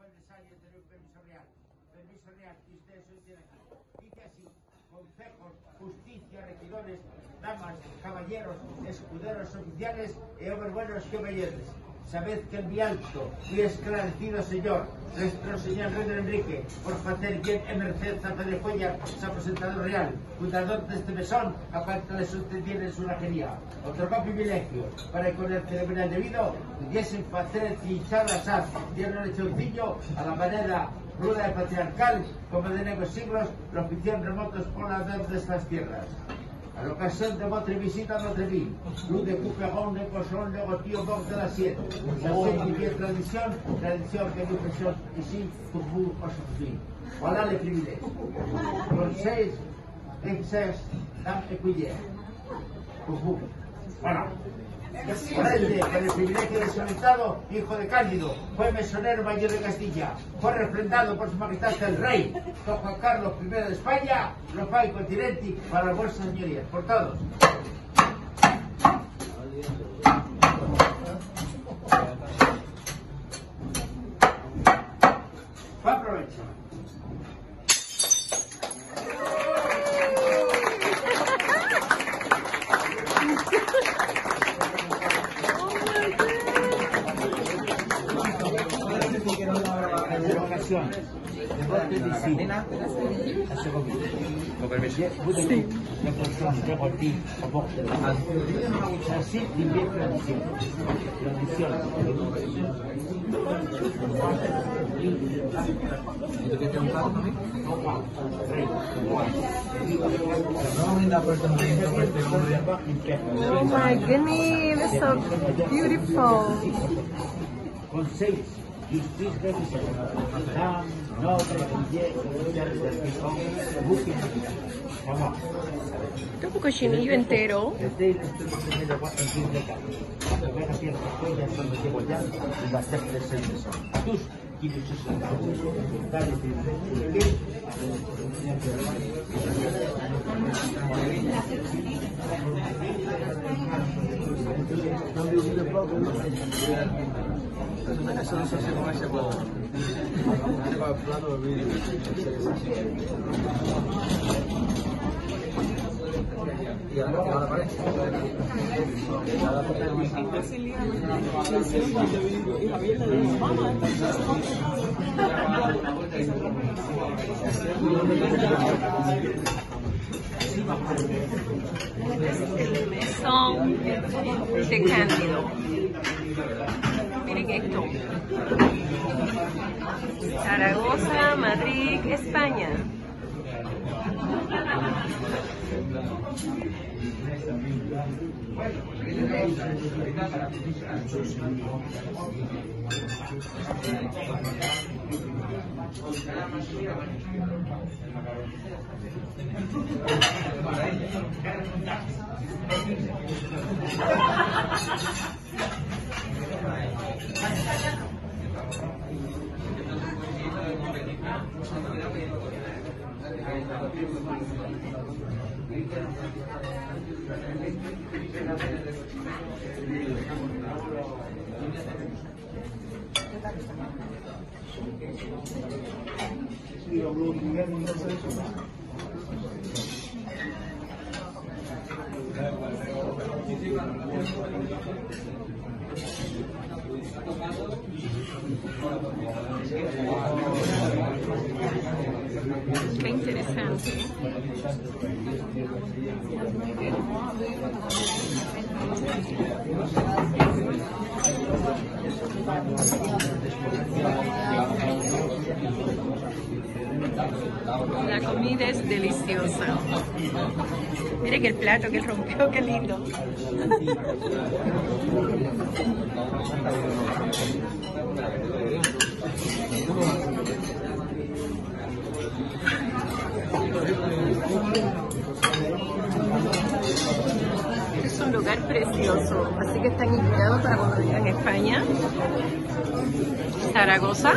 necesario tener un permiso real. Permiso real, y ustedes hoy tienen aquí. Dice así: concejos, justicia, regidores, damas, caballeros, escuderos oficiales e hombres buenos que obedecen. Sabed que el alto y esclarecido señor, nuestro señor rey Enrique, por hacer bien en merced a Pedro Cuellar, su presentador real, fundador de este mesón, a cuanto le sucediera en su najería, otorgó privilegio para que con el ceremonial debido pudiesen hacer cinchadas a tierra de chaucillo a la manera ruda y patriarcal, como de negros siglos, lo ofician remotos pobladores de estas tierras. A l'occasion de votre visite à notre ville, nous découvrons les cochons de rôti au bord de l'assiette. C'est une vieille tradition que nous faisons ici pour vous aujourd'hui. Voilà les privilèges. Conseils, princesses, dames et cuillères. Pour vous. Voilà. Prende con el privilegio de ser Estado, hijo de Cándido, fue mesonero mayor de Castilla, fue refrendado por su majestad el rey, don Juan Carlos I de España, lo fai continenti para vuestras señorías, por todos. Buen provecho. Con permiso. Sí. Así también tradición. Oh my goodness, that's so beautiful. Con 6. Justicia no Este es un cochinillo entero. Eso no se hace con ese huevo. Lleva el plato de vidrio. Y ahora parece. Son de Cándido. Miren esto. Zaragoza, Madrid, España. Qué interesante. La comida es deliciosa. Miren el plato que rompió, qué lindo. Es un lugar precioso, así que están invitados para cuando vengan a España. Zaragoza,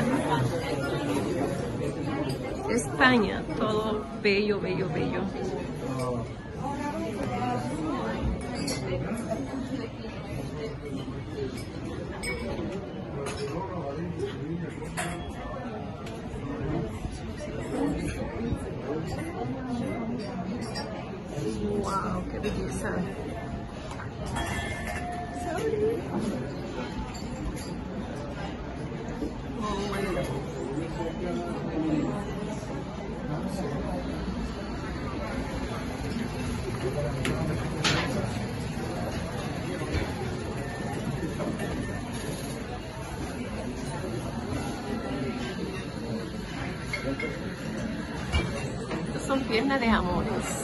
España, todo bello, bello, bello. Qué belleza. Sorry. Oh, estos son piernas de jamones.